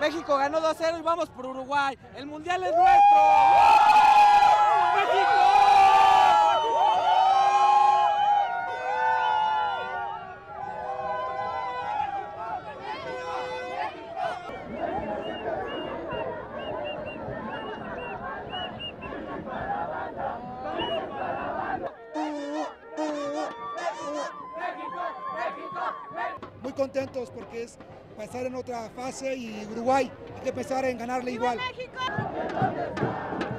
México ganó 2-0 y vamos por Uruguay. El mundial es nuestro. ¡México! Muy contentos porque es pasar en otra fase y Uruguay hay que pensar en ganarle igual. ¡Viva México!